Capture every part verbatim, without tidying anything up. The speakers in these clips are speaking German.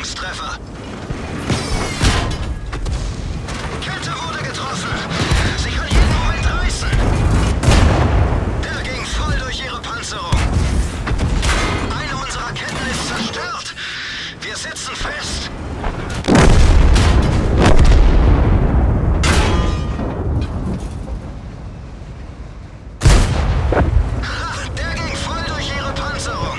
Wirkungstreffer. Kette wurde getroffen. Sie kann jeden Moment reißen. Der ging voll durch ihre Panzerung. Eine unserer Ketten ist zerstört. Wir sitzen fest. Der ging voll durch ihre Panzerung.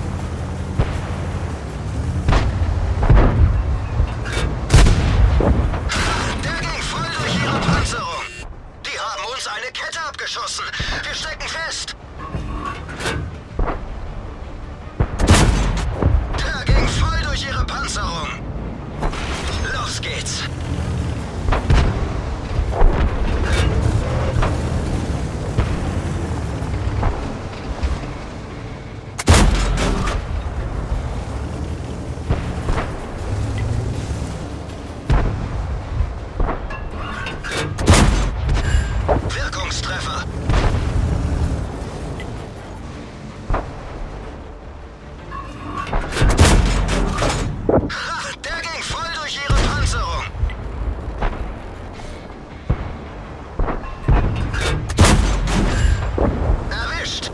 Der ging voll durch ihre Panzerung. Die haben uns eine Kette abgeschossen. Wir stecken fest. Der ging voll durch ihre Panzerung. Los geht's. Wirkungstreffer. Ha, der ging voll durch ihre Panzerung. Erwischt.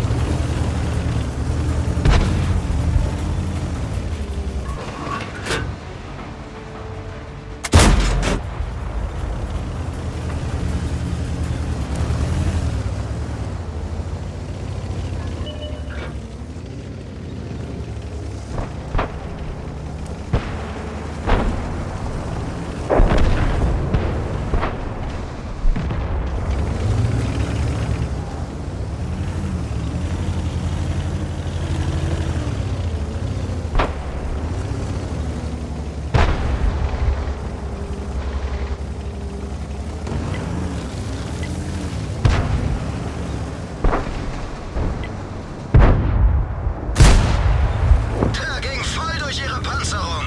Der ging voll durch ihre Panzerung.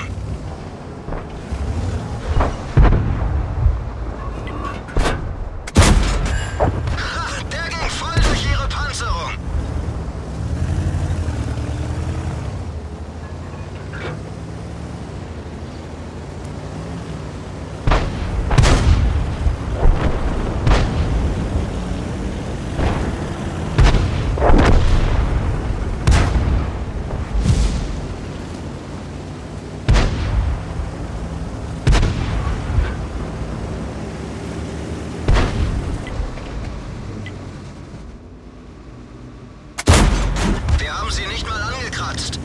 Ha, der ging voll durch ihre Panzerung. Wir haben sie nicht mal angekratzt.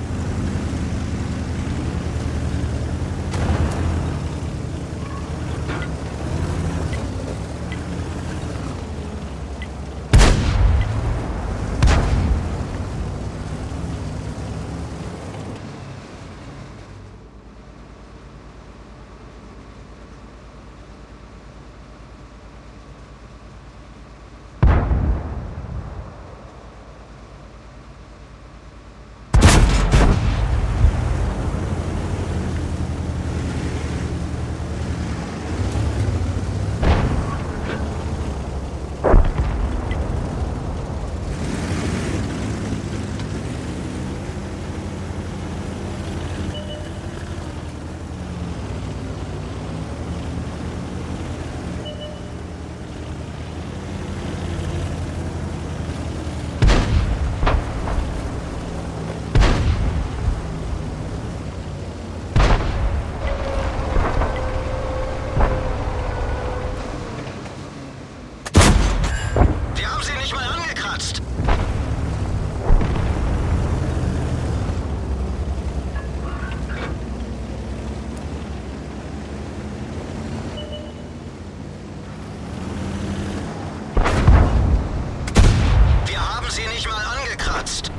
Wir haben sie nicht mal angekratzt. Wir haben sie nicht mal angekratzt.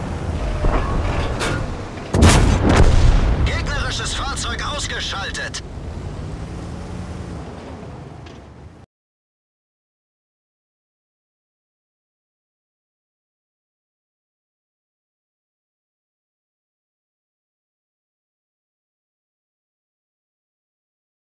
Gegnerisches Fahrzeug ausgeschaltet.